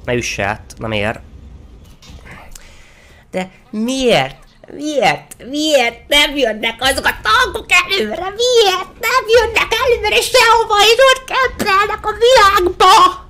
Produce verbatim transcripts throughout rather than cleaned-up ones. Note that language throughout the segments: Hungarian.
Ne üsse át, na miért? De miért? Miért? Miért nem jönnek azok a tankok előre? Miért nem jönnek előre sehova, és ott kempelnek a világba?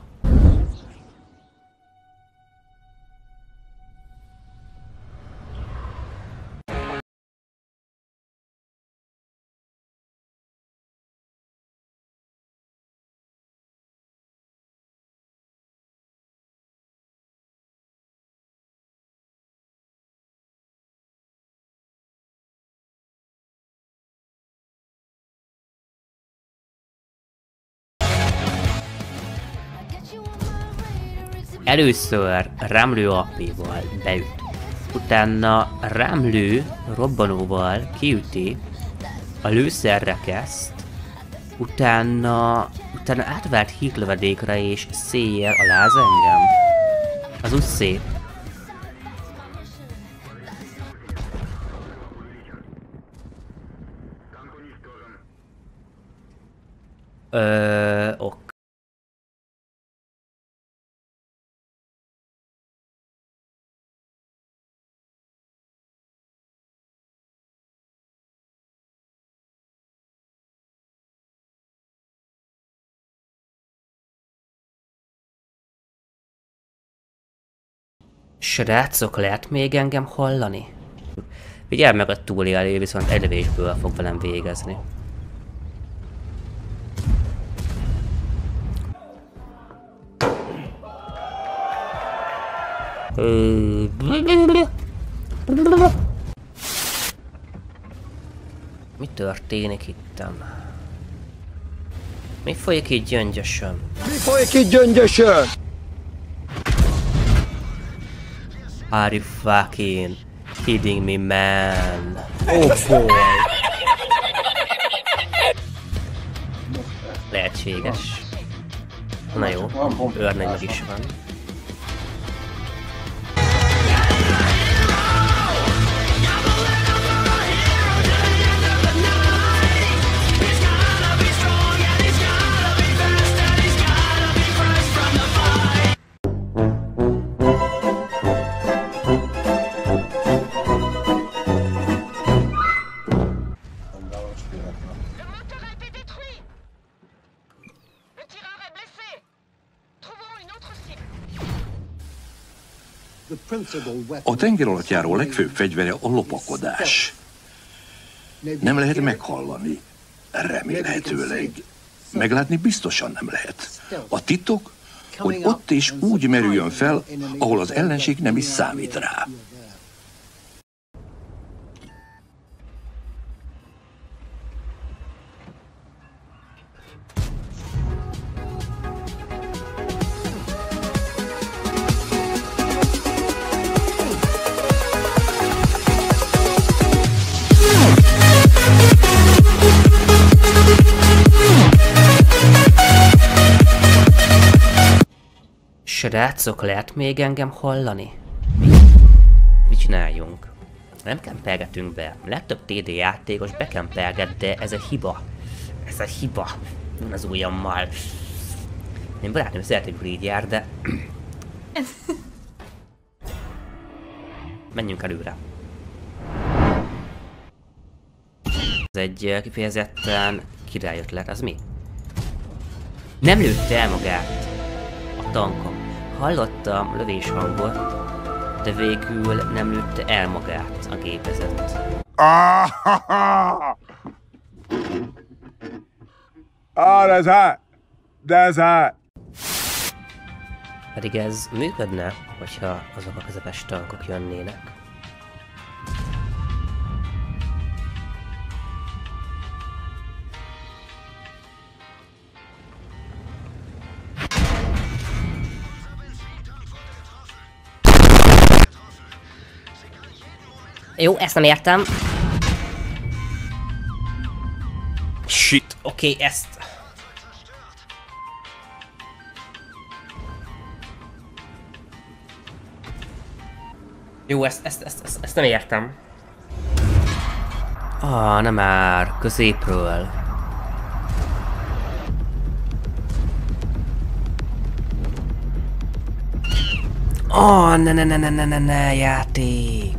Először Rámlő á pé-val beüt. Utána Rámlő robbanóval kiüti a lőszerrekeszt. Utána... Utána átvált híglövedékre és széjjel aláz engem. Az úgy szép. Öööö... ok. Srácok, lehet még engem hallani? Vigyázz meg a túlélő, viszont edvésből fog velem végezni. Mi történik itten? Mi folyik így gyöngyösön? Mi folyik így gyöngyösön? Are you fucking kidding me, man? Oh boy! Lehetséges. Na jó, őrnek is van. A tengeralattjáró legfőbb fegyvere a lopakodás. Nem lehet meghallani, remélhetőleg. Meglátni biztosan nem lehet. A titok, hogy ott és úgy merüljön fel, ahol az ellenség nem is számít rá. Srácok, lehet még engem hallani? Mi? Mit csináljunk? Nem kempelgetünk be. Legtöbb té dé játékos bekempelget, de ez egy hiba. Ez egy hiba. Van az ujjammal. Én barátom szeretem, hogy így jár, de... Menjünk előre. Ez egy kifejezetten király ötlet. Az mi? Nem lőtte el magát a tankom. Hallottam lövéshangot, de végül nem lőtte el magát a gépezet. Ah, that's hot. That's hot. Pedig ez működne, hogyha azok a közepes tankok jönnének. Jó, ezt nem értem. Shit. Oké, okay, ezt... Jó, ezt, ezt, ezt, ezt, ezt nem értem. Ah, nem már, középről. Oh, ne, ne, ne, ne, ne, ne, ne, játék.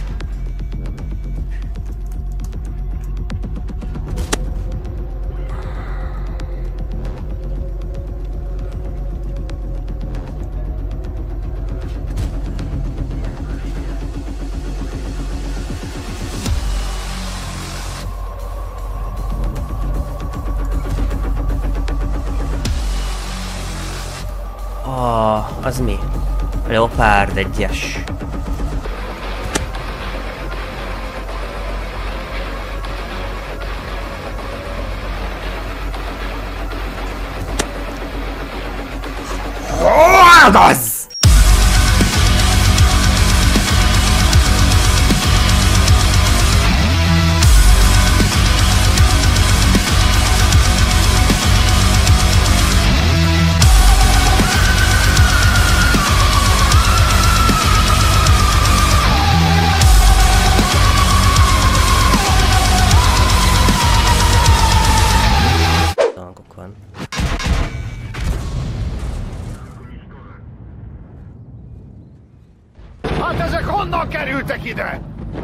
Oh, az mi? Leopárd egyes. Oh, az! Hát ezek honnan kerültek ide?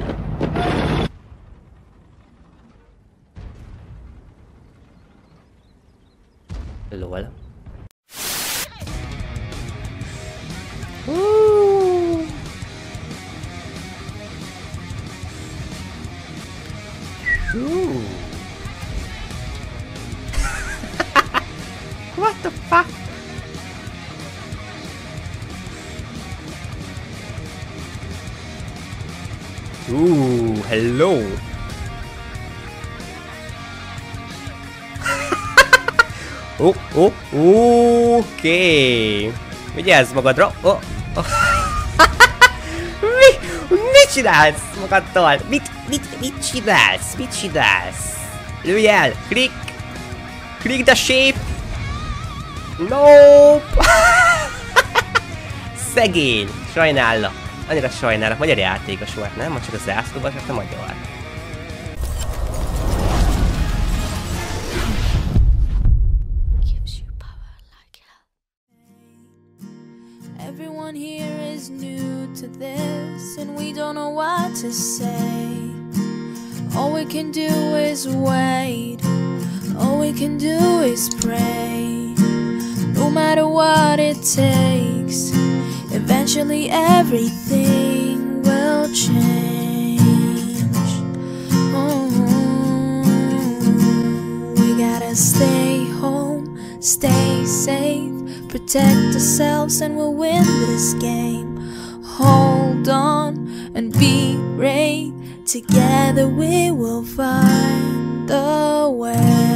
Lol. Uh. Uh. What the fuck? Ooh, hello. Oh, oh, oké. Okay. Vigyázz magadra. Oh, oh. Mi? Mit csinálsz magadtól? Mit, mit, mit csinálsz? Mit csinálsz? Lőj el! Click! Click the shape! Nope! Szegény! Sajnállak. Annyira sajnálok. Magyar játékos volt, nem? Most csak a zászlóban, csak a magyar. Everyone here is new to this, and we don't know what to say. All we can do is wait. All we can do is pray. No matter what it takes, eventually everything will change. Oh, we gotta stay home, stay safe, protect ourselves, and we'll win this game. Hold on and be brave. Together we will find the way.